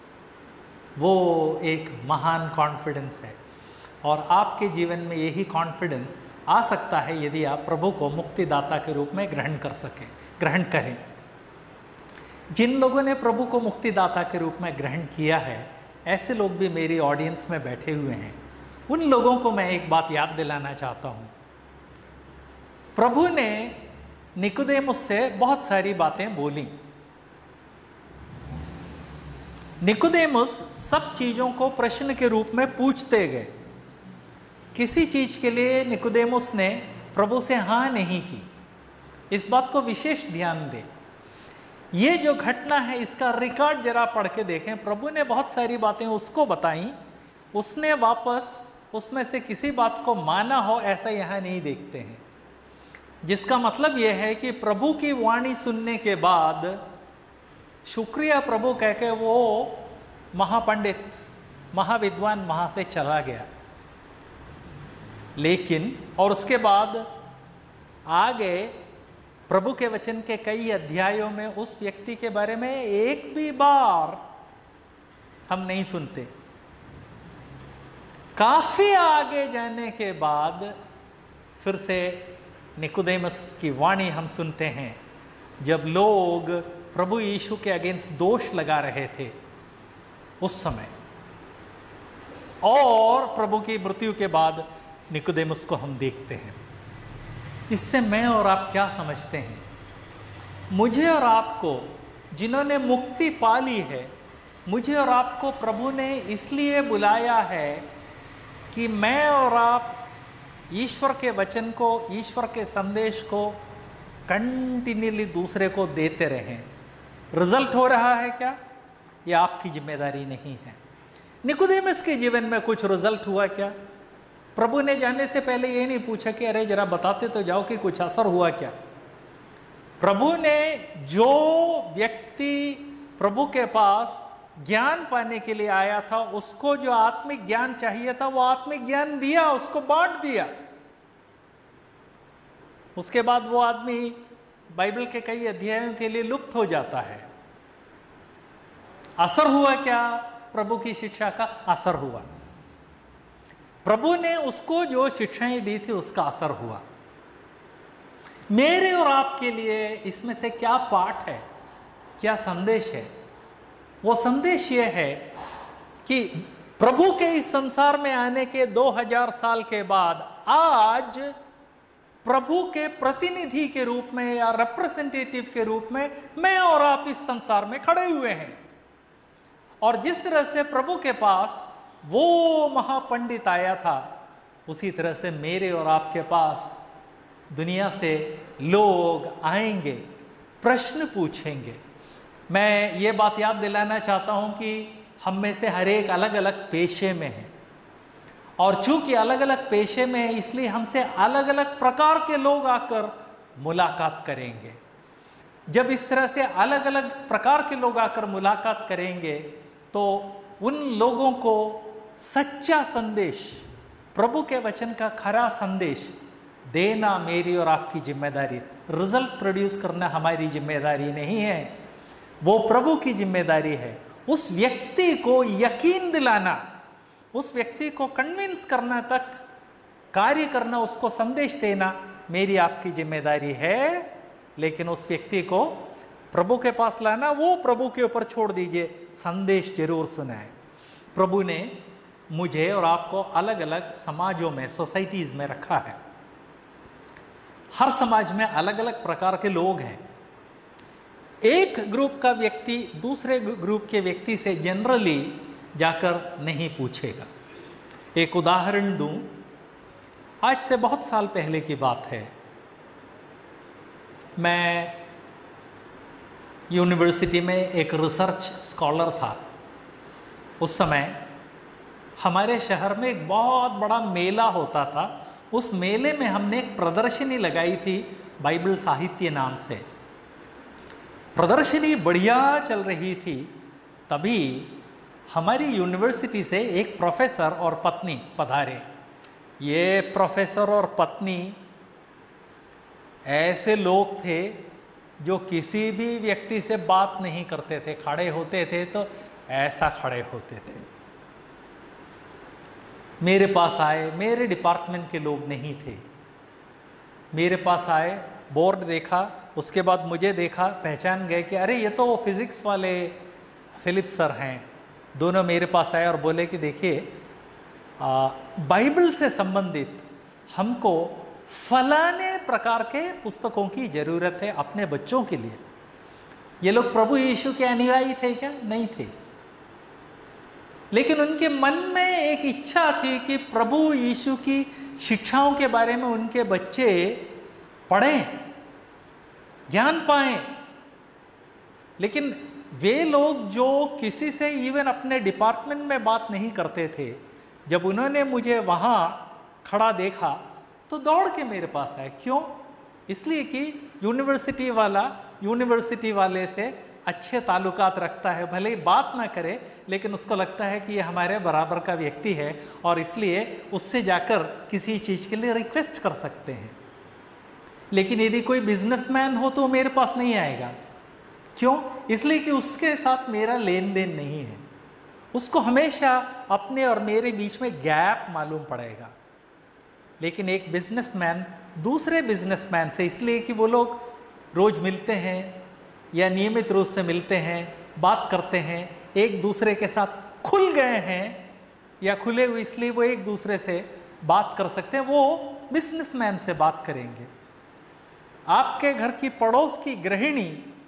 [SPEAKER 1] वो एक महान कॉन्फिडेंस है। और आपके जीवन में यही कॉन्फिडेंस आ सकता है यदि आप प्रभु को मुक्तिदाता के रूप में ग्रहण करें। जिन लोगों ने प्रभु को मुक्तिदाता के रूप में ग्रहण किया है, ऐसे लोग भी मेरी ऑडियंस में बैठे हुए हैं। उन लोगों को मैं एक बात याद दिलाना चाहता हूं। प्रभु ने निकोदेमुस से बहुत सारी बातें बोली। निकोदेमुस सब चीजों को प्रश्न के रूप में पूछते गए। किसी चीज के लिए निकोदेमुस ने प्रभु से हां नहीं की। इस बात को विशेष ध्यान दें। ये जो घटना है, इसका रिकॉर्ड जरा पढ़ के देखें। प्रभु ने बहुत सारी बातें उसको बताई, उसने वापस उसमें से किसी बात को माना हो, ऐसा यहां नहीं देखते हैं। जिसका मतलब यह है कि प्रभु की वाणी सुनने के बाद शुक्रिया प्रभु कह के वो महापंडित, महाविद्वान वहां से चला गया। लेकिन और उसके बाद आगे प्रभु के वचन के कई अध्यायों में उस व्यक्ति के बारे में एक भी बार हम नहीं सुनते। काफी आगे जाने के बाद फिर से निकोदेमुस की वाणी हम सुनते हैं, जब लोग प्रभु यीशु के अगेंस्ट दोष लगा रहे थे उस समय। और प्रभु की मृत्यु के बाद निकोदेमुस को हम देखते हैं। इससे मैं और आप क्या समझते हैं? मुझे और आपको, जिन्होंने मुक्ति पा ली है, मुझे और आपको प्रभु ने इसलिए बुलाया है कि मैं और आप ईश्वर के वचन को, ईश्वर के संदेश को कंटिन्यूली दूसरे को देते रहें। रिजल्ट हो रहा है क्या? यह आपकी जिम्मेदारी नहीं है। निकोदेमुस के जीवन में कुछ रिजल्ट हुआ क्या? प्रभु ने जाने से पहले ये नहीं पूछा कि अरे जरा बताते तो जाओ कि कुछ असर हुआ क्या। प्रभु ने जो व्यक्ति प्रभु के पास ज्ञान पाने के लिए आया था, उसको जो आत्मिक ज्ञान चाहिए था, वो आत्मिक ज्ञान दिया, उसको बांट दिया। उसके बाद वो आदमी बाइबल के कई अध्यायों के लिए लुप्त हो जाता है। असर हुआ क्या? प्रभु की शिक्षा का असर हुआ। प्रभु ने उसको जो शिक्षाएं दी थी, उसका असर हुआ। मेरे और आपके लिए इसमें से क्या पाठ है, क्या संदेश है? वो संदेश ये है कि प्रभु के इस संसार में आने के 2000 साल के बाद आज प्रभु के प्रतिनिधि के रूप में या रिप्रेजेंटेटिव के रूप में मैं और आप इस संसार में खड़े हुए हैं। और जिस तरह से प्रभु के पास वो महापंडित आया था, उसी तरह से मेरे और आपके पास दुनिया से लोग आएंगे, प्रश्न पूछेंगे। मैं ये बात याद दिलाना चाहता हूं कि हम में से हर एक अलग अलग पेशे में है, और चूंकि अलग अलग पेशे में है, इसलिए हमसे अलग अलग प्रकार के लोग आकर मुलाकात करेंगे। जब इस तरह से अलग अलग प्रकार के लोग आकर मुलाकात करेंगे तो उन लोगों को सच्चा संदेश, प्रभु के वचन का खरा संदेश देना मेरी और आपकी जिम्मेदारी। रिजल्ट प्रोड्यूस करना हमारी जिम्मेदारी नहीं है, वो प्रभु की जिम्मेदारी है। उस व्यक्ति को यकीन दिलाना, उस व्यक्ति को कन्विंस करना तक कार्य करना, उसको संदेश देना मेरी आपकी जिम्मेदारी है। लेकिन उस व्यक्ति को प्रभु के पास लाना, वो प्रभु के ऊपर छोड़ दीजिए, संदेश जरूर सुनाए। प्रभु ने मुझे और आपको अलग अलग समाजों में, सोसाइटीज में रखा है। हर समाज में अलग अलग प्रकार के लोग हैं। एक ग्रुप का व्यक्ति दूसरे ग्रुप के व्यक्ति से जनरली जाकर नहीं पूछेगा। एक उदाहरण दूं, आज से बहुत साल पहले की बात है। मैं यूनिवर्सिटी में एक रिसर्च स्कॉलर था। उस समय हमारे शहर में एक बहुत बड़ा मेला होता था। उस मेले में हमने एक प्रदर्शनी लगाई थी बाइबल साहित्य नाम से। प्रदर्शनी बढ़िया चल रही थी। तभी हमारी यूनिवर्सिटी से एक प्रोफेसर और पत्नी पधारे। ये प्रोफेसर और पत्नी ऐसे लोग थे जो किसी भी व्यक्ति से बात नहीं करते थे। खड़े होते थे तो ऐसा खड़े होते थे। मेरे पास आए, मेरे डिपार्टमेंट के लोग नहीं थे। मेरे पास आए, बोर्ड देखा, उसके बाद मुझे देखा, पहचान गए कि अरे ये तो फिजिक्स वाले फिलिप सर हैं। दोनों मेरे पास आए और बोले कि देखिए, बाइबल से संबंधित हमको फलाने प्रकार के पुस्तकों की जरूरत है अपने बच्चों के लिए। ये लोग प्रभु यीशु के अनुयायी थे क्या? नहीं थे। लेकिन उनके मन में एक इच्छा थी कि प्रभु यीशु की शिक्षाओं के बारे में उनके बच्चे पढ़ें, ज्ञान पाएं। लेकिन वे लोग जो किसी से इवन अपने डिपार्टमेंट में बात नहीं करते थे, जब उन्होंने मुझे वहां खड़ा देखा तो दौड़ के मेरे पास आए। क्यों? इसलिए कि यूनिवर्सिटी वाले से अच्छे ताल्लुकात रखता है। भले ही बात ना करे, लेकिन उसको लगता है कि ये हमारे बराबर का व्यक्ति है और इसलिए उससे जाकर किसी चीज़ के लिए रिक्वेस्ट कर सकते हैं। लेकिन यदि कोई बिजनेसमैन हो तो मेरे पास नहीं आएगा। क्यों? इसलिए कि उसके साथ मेरा लेन देन नहीं है। उसको हमेशा अपने और मेरे बीच में गैप मालूम पड़ेगा। लेकिन एक बिजनेसमैन दूसरे बिजनेसमैन से, इसलिए कि वो लोग रोज मिलते हैं या नियमित रूप से मिलते हैं, बात करते हैं, एक दूसरे के साथ खुल गए हैं या खुले हुए, इसलिए वो एक दूसरे से बात कर सकते हैं। वो बिजनेसमैन से बात करेंगे। आपके घर की पड़ोस की गृहिणी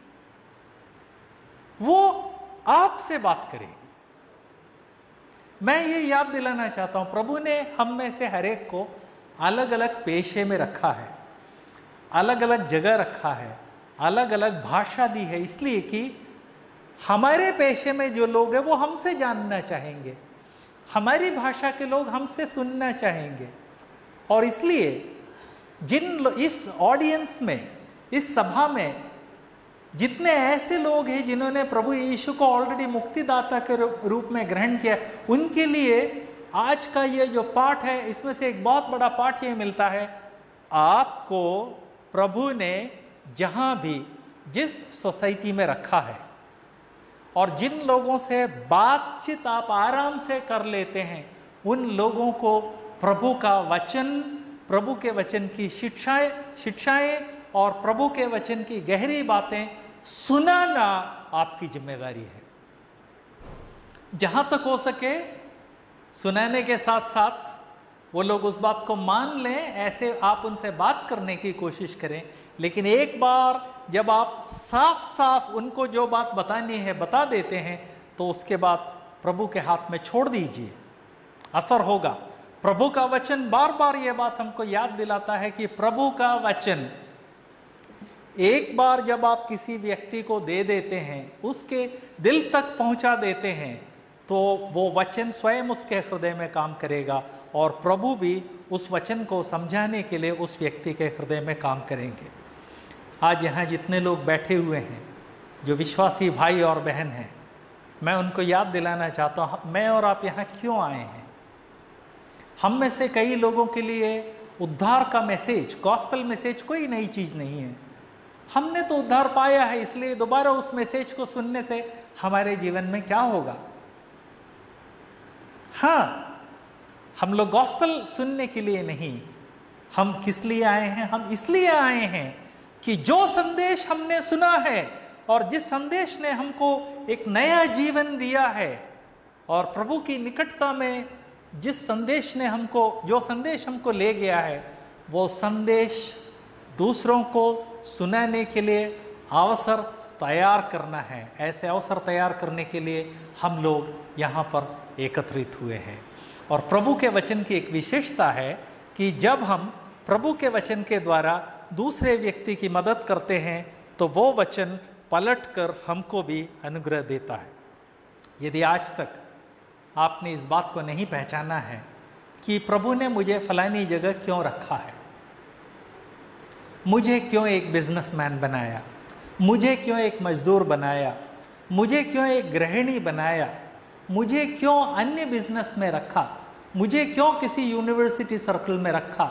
[SPEAKER 1] वो आपसे बात करेगी। मैं ये याद दिलाना चाहता हूं, प्रभु ने हम में से हर एक को अलग अलग पेशे में रखा है, अलग अलग जगह रखा है, अलग अलग भाषा दी है, इसलिए कि हमारे पेशे में जो लोग हैं वो हमसे जानना चाहेंगे, हमारी भाषा के लोग हमसे सुनना चाहेंगे। और इसलिए इस ऑडियंस में, इस सभा में जितने ऐसे लोग हैं जिन्होंने प्रभु यीशु को ऑलरेडी मुक्तिदाता के रूप में ग्रहण किया, उनके लिए आज का ये जो पाठ है, इसमें से एक बहुत बड़ा पाठ ये मिलता है, आपको प्रभु ने जहां भी जिस सोसाइटी में रखा है और जिन लोगों से बातचीत आप आराम से कर लेते हैं, उन लोगों को प्रभु का वचन, प्रभु के वचन की शिक्षाएं और प्रभु के वचन की गहरी बातें सुनाना आपकी जिम्मेदारी है। जहां तक हो सके सुनाने के साथ साथ वो लोग उस बात को मान लें, ऐसे आप उनसे बात करने की कोशिश करें। लेकिन एक बार जब आप साफ साफ उनको जो बात बतानी है बता देते हैं, तो उसके बाद प्रभु के हाथ में छोड़ दीजिए, असर होगा। प्रभु का वचन बार बार ये बात हमको याद दिलाता है कि प्रभु का वचन एक बार जब आप किसी व्यक्ति को दे देते हैं, उसके दिल तक पहुंचा देते हैं, तो वो वचन स्वयं उसके हृदय में काम करेगा और प्रभु भी उस वचन को समझाने के लिए उस व्यक्ति के हृदय में काम करेंगे। आज यहाँ जितने लोग बैठे हुए हैं जो विश्वासी भाई और बहन हैं, मैं उनको याद दिलाना चाहता हूँ, मैं और आप यहाँ क्यों आए हैं। हम में से कई लोगों के लिए उद्धार का मैसेज, गॉस्पेल मैसेज कोई नई चीज़ नहीं है। हमने तो उद्धार पाया है, इसलिए दोबारा उस मैसेज को सुनने से हमारे जीवन में क्या होगा। हाँ, हम लोग गॉस्पेल सुनने के लिए नहीं, हम किस लिए आए हैं? हम इसलिए आए हैं कि जो संदेश हमने सुना है और जिस संदेश ने हमको एक नया जीवन दिया है, और प्रभु की निकटता में जिस संदेश ने हमको, जो संदेश हमको ले गया है, वो संदेश दूसरों को सुनाने के लिए अवसर तैयार करना है। ऐसे अवसर तैयार करने के लिए हम लोग यहाँ पर एकत्रित हुए हैं। और प्रभु के वचन की एक विशेषता है कि जब हम प्रभु के वचन के द्वारा दूसरे व्यक्ति की मदद करते हैं तो वो वचन पलट कर हमको भी अनुग्रह देता है। यदि आज तक आपने इस बात को नहीं पहचाना है कि प्रभु ने मुझे फलानी जगह क्यों रखा है, मुझे क्यों एक बिजनेसमैन बनाया, मुझे क्यों एक मजदूर बनाया, मुझे क्यों एक गृहिणी बनाया, मुझे क्यों अन्य बिजनेस में रखा, मुझे क्यों किसी यूनिवर्सिटी सर्कल में रखा,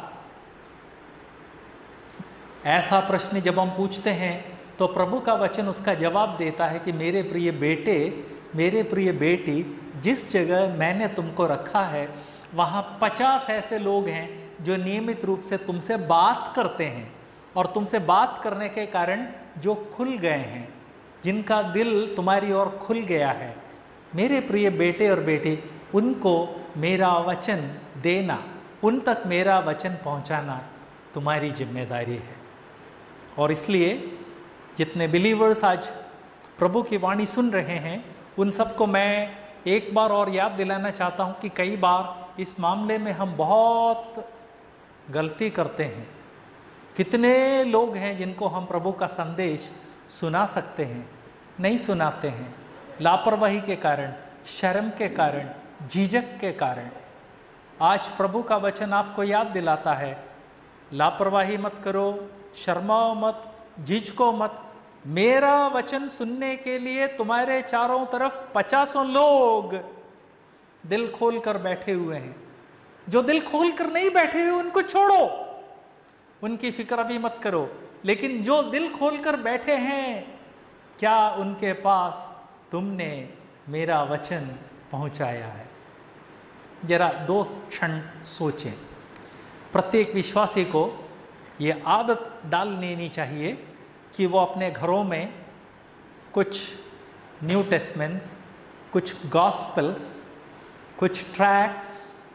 [SPEAKER 1] ऐसा प्रश्न जब हम पूछते हैं तो प्रभु का वचन उसका जवाब देता है कि मेरे प्रिय बेटे, मेरे प्रिय बेटी, जिस जगह मैंने तुमको रखा है वहाँ 50 ऐसे लोग हैं जो नियमित रूप से तुमसे बात करते हैं, और तुमसे बात करने के कारण जो खुल गए हैं, जिनका दिल तुम्हारी ओर खुल गया है। मेरे प्रिय बेटे और बेटी, उनको मेरा वचन देना, उन तक मेरा वचन पहुंचाना तुम्हारी जिम्मेदारी है। और इसलिए जितने बिलीवर्स आज प्रभु की वाणी सुन रहे हैं, उन सबको मैं एक बार और याद दिलाना चाहता हूं कि कई बार इस मामले में हम बहुत गलती करते हैं। कितने लोग हैं जिनको हम प्रभु का संदेश सुना सकते हैं, नहीं सुनाते हैं, लापरवाही के कारण, शर्म के कारण, झिझक के कारण। आज प्रभु का वचन आपको याद दिलाता है, लापरवाही मत करो, शर्माओ मत, झिझको मत। मेरा वचन सुनने के लिए तुम्हारे चारों तरफ 50 लोग दिल खोल कर बैठे हुए हैं। जो दिल खोल कर नहीं बैठे हुए उनको छोड़ो, उनकी फिक्र अभी मत करो। लेकिन जो दिल खोल कर बैठे हैं, क्या उनके पास तुमने मेरा वचन पहुंचाया है? जरा 2 क्षण सोचें। प्रत्येक विश्वासी को ये आदत डाल लेनी चाहिए कि वो अपने घरों में कुछ न्यू टेस्टमेंट्स, कुछ गॉस्पेल्स, कुछ ट्रैक्स,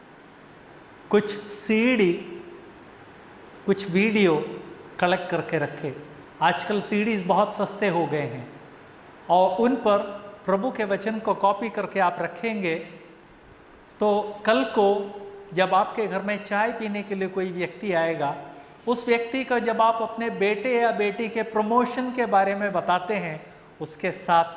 [SPEAKER 1] कुछ सीडी, कुछ वीडियो कलेक्ट करके रखे। आजकल सीडीज बहुत सस्ते हो गए हैं और उन पर प्रभु के वचन को कॉपी करके आप रखेंगे तो कल को जब आपके घर में चाय पीने के लिए कोई व्यक्ति आएगा, उस व्यक्ति को जब आप अपने बेटे या बेटी के प्रमोशन के बारे में बताते हैं, उसके साथ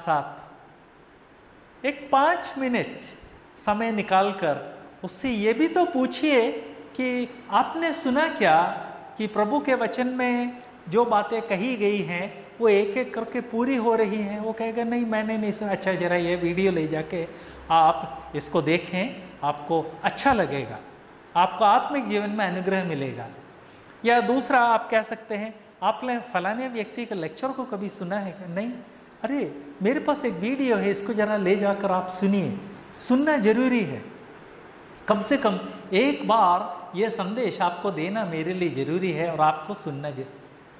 [SPEAKER 1] साथ एक 5 मिनट समय निकालकर उससे ये भी तो पूछिए कि आपने सुना क्या कि प्रभु के वचन में जो बातें कही गई हैं वो एक एक करके पूरी हो रही हैं। वो कहेगा नहीं मैंने नहीं सुना। अच्छा जरा ये वीडियो ले जाके आप इसको देखें, आपको अच्छा लगेगा, आपको आत्मिक जीवन में अनुग्रह मिलेगा। या दूसरा आप कह सकते हैं आपने फलाने व्यक्ति के लेक्चर को कभी सुना है क्या? नहीं। अरे मेरे पास एक वीडियो है, इसको जरा ले जाकर आप सुनिए। सुनना जरूरी है, कम से कम एक बार यह संदेश आपको देना मेरे लिए जरूरी है और आपको सुनना जरूरी।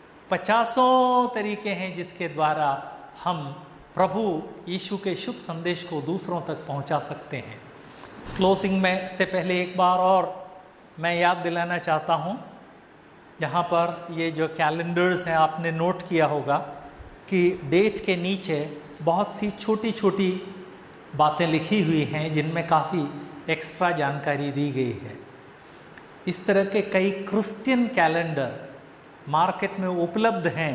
[SPEAKER 1] 50 तरीके हैं जिसके द्वारा हम प्रभु यीशु के शुभ संदेश को दूसरों तक पहुंचा सकते हैं। क्लोजिंग में से पहले एक बार और मैं याद दिलाना चाहता हूं, यहाँ पर ये जो कैलेंडर्स हैं आपने नोट किया होगा कि डेट के नीचे बहुत सी छोटी छोटी बातें लिखी हुई हैं जिनमें काफ़ी एक्स्ट्रा जानकारी दी गई है। इस तरह के कई क्रिश्चियन कैलेंडर मार्केट में उपलब्ध हैं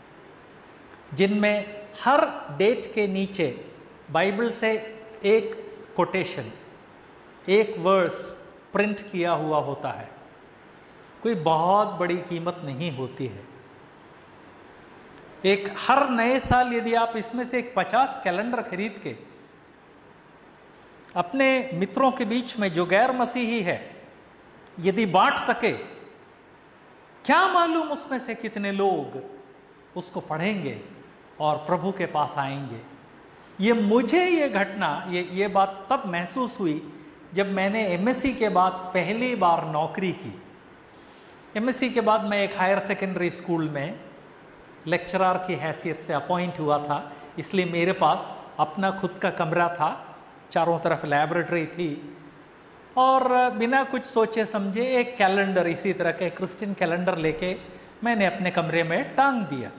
[SPEAKER 1] जिनमें हर डेट के नीचे बाइबल से एक कोटेशन, एक वर्स प्रिंट किया हुआ होता है। कोई बहुत बड़ी कीमत नहीं होती है। एक हर नए साल यदि आप इसमें से एक 50 कैलेंडर खरीद के अपने मित्रों के बीच में जो गैर मसीही है यदि बांट सके, क्या मालूम उसमें से कितने लोग उसको पढ़ेंगे और प्रभु के पास आएंगे। ये घटना, ये बात तब महसूस हुई जब मैंने एमएससी के बाद पहली बार नौकरी की। एमएससी के बाद मैं एक हायर सेकेंडरी स्कूल में लेक्चरर की हैसियत से अपॉइंट हुआ था, इसलिए मेरे पास अपना खुद का कमरा था, चारों तरफ लैबोरेटरी थी, और बिना कुछ सोचे समझे एक कैलेंडर, इसी तरह के क्रिश्चियन कैलेंडर लेके मैंने अपने कमरे में टांग दिया।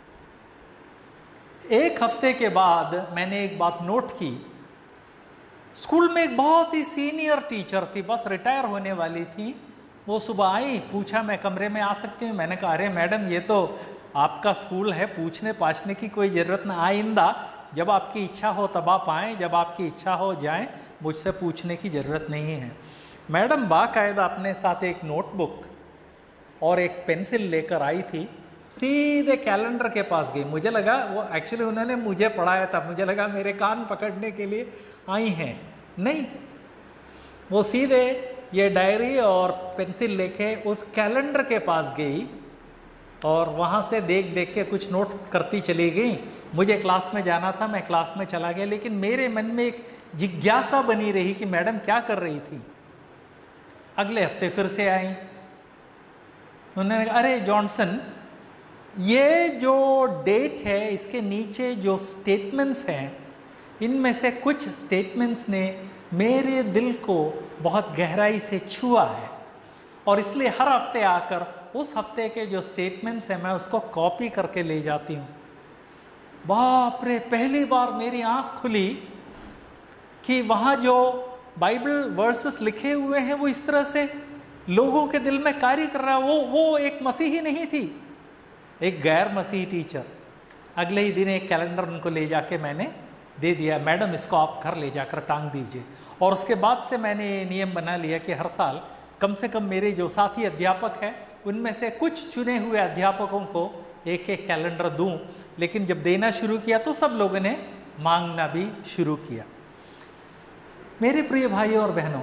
[SPEAKER 1] एक हफ्ते के बाद मैंने एक बात नोट की, स्कूल में एक बहुत ही सीनियर टीचर थी, बस रिटायर होने वाली थी। वो सुबह आई, पूछा मैं कमरे में आ सकती हूँ? मैंने कहा अरे मैडम, ये तो आपका स्कूल है, पूछने पाछने की कोई ज़रूरत ना, आइंदा जब आपकी इच्छा हो तब आप आएँ, जब आपकी इच्छा हो जाएं, मुझसे पूछने की ज़रूरत नहीं है। मैडम बाकायदा अपने साथ एक नोटबुक और एक पेंसिल लेकर आई थी, सीधे कैलेंडर के पास गई। मुझे लगा वो एक्चुअली उन्होंने मुझे पढ़ाया था, मुझे लगा मेरे कान पकड़ने के लिए आई हैं, नहीं, वो सीधे ये डायरी और पेंसिल लेके उस कैलेंडर के पास गई और वहाँ से देख देख के कुछ नोट करती चली गई। मुझे क्लास में जाना था, मैं क्लास में चला गया, लेकिन मेरे मन में एक जिज्ञासा बनी रही कि मैडम क्या कर रही थी। अगले हफ्ते फिर से आई, उन्होंने कहा अरे जॉनसन, ये जो डेट है इसके नीचे जो स्टेटमेंट्स हैं, इनमें से कुछ स्टेटमेंट्स ने मेरे दिल को बहुत गहराई से छुआ है, और इसलिए हर हफ्ते आकर उस हफ्ते के जो स्टेटमेंट्स हैं मैं उसको कॉपी करके ले जाती हूँ। बाप रे, पहली बार मेरी आंख खुली कि वहाँ जो बाइबल वर्सेस लिखे हुए हैं वो इस तरह से लोगों के दिल में कार्य कर रहा है। वो एक मसीही नहीं थी, एक गैर मसीही टीचर। अगले ही दिन एक कैलेंडर उनको ले जाके मैंने दे दिया, मैडम इसको आप घर ले जाकर टांग दीजिए। और उसके बाद से मैंने ये नियम बना लिया कि हर साल कम से कम मेरे जो साथी अध्यापक हैं उनमें से कुछ चुने हुए अध्यापकों को एक एक कैलेंडर दूं। लेकिन जब देना शुरू किया तो सब लोगों ने मांगना भी शुरू किया। मेरे प्रिय भाइयों और बहनों,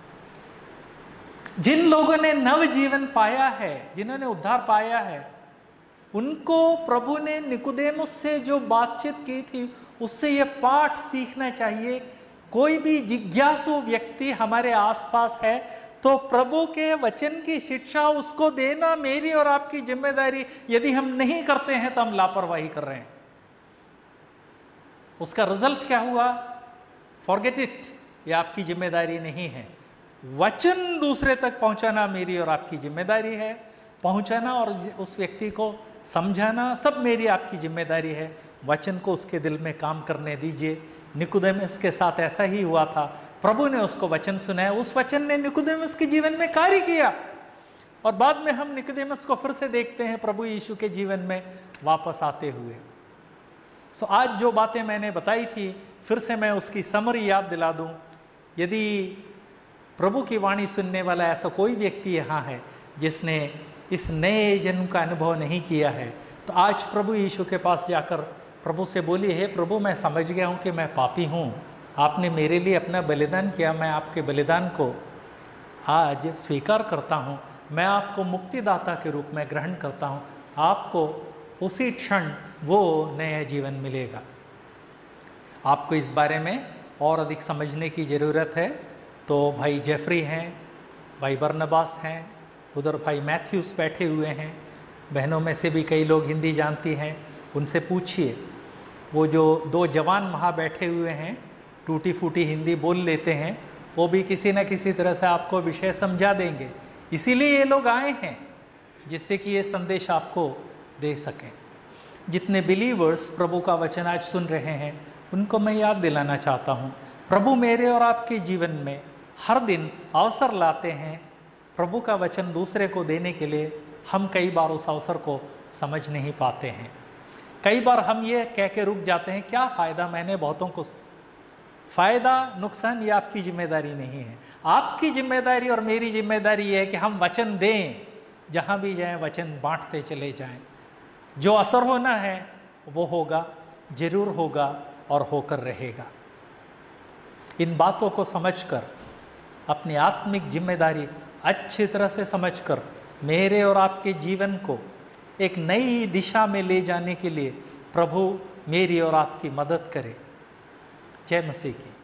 [SPEAKER 1] जिन लोगों ने नव जीवन पाया है, जिन्होंने उद्धार पाया है, उनको प्रभु ने निकोदेमुस से जो बातचीत की थी उससे यह पाठ सीखना चाहिए। कोई भी जिज्ञासु व्यक्ति हमारे आसपास है तो प्रभु के वचन की शिक्षा उसको देना मेरी और आपकी जिम्मेदारी। यदि हम नहीं करते हैं तो हम लापरवाही कर रहे हैं। उसका रिजल्ट क्या हुआ? फॉरगेट इट, ये आपकी जिम्मेदारी नहीं है। वचन दूसरे तक पहुंचाना मेरी और आपकी जिम्मेदारी है, पहुंचाना और उस व्यक्ति को समझाना सब मेरी आपकी जिम्मेदारी है। वचन को उसके दिल में काम करने दीजिए। निकोदेमुस के साथ ऐसा ही हुआ था। प्रभु ने उसको वचन सुनाया, उस वचन ने निकोदेमुस के जीवन में कार्य किया, और बाद में हम निकोदेमुस को फिर से देखते हैं प्रभु यीशु के जीवन में वापस आते हुए। सो आज जो बातें मैंने बताई थी फिर से मैं उसकी समरी याद दिला दूं। यदि प्रभु की वाणी सुनने वाला ऐसा कोई व्यक्ति यहाँ है जिसने इस नए जन्म का अनुभव नहीं किया है, तो आज प्रभु यीशु के पास जाकर प्रभु से बोलिए, हे प्रभु, मैं समझ गया हूँ कि मैं पापी हूँ, आपने मेरे लिए अपना बलिदान किया, मैं आपके बलिदान को आज स्वीकार करता हूँ, मैं आपको मुक्तिदाता के रूप में ग्रहण करता हूँ। आपको उसी क्षण वो नया जीवन मिलेगा। आपको इस बारे में और अधिक समझने की ज़रूरत है तो भाई जेफरी हैं, भाई बरनबास हैं, उधर भाई मैथ्यूस बैठे हुए हैं, बहनों में से भी कई लोग हिंदी जानती हैं, उनसे पूछिए। वो जो दो जवान वहाँ बैठे हुए हैं, टूटी फूटी हिंदी बोल लेते हैं, वो भी किसी न किसी तरह से आपको विषय समझा देंगे। इसीलिए ये लोग आए हैं जिससे कि ये संदेश आपको दे सकें। जितने बिलीवर्स प्रभु का वचन आज सुन रहे हैं उनको मैं याद दिलाना चाहता हूँ, प्रभु मेरे और आपके जीवन में हर दिन अवसर लाते हैं प्रभु का वचन दूसरे को देने के लिए। हम कई बार उस अवसर को समझ नहीं पाते हैं। कई बार हम ये कह के रुक जाते हैं, क्या फ़ायदा, मैंने बहुतों को। फ़ायदा नुकसान ये आपकी जिम्मेदारी नहीं है। आपकी जिम्मेदारी और मेरी जिम्मेदारी ये है कि हम वचन दें, जहाँ भी जाएं वचन बांटते चले जाएं। जो असर होना है वो होगा, जरूर होगा और होकर रहेगा। इन बातों को समझकर, अपनी आत्मिक जिम्मेदारी अच्छी तरह से समझकर मेरे और आपके जीवन को एक नई दिशा में ले जाने के लिए प्रभु मेरी और आपकी मदद करे। जय मसीह की।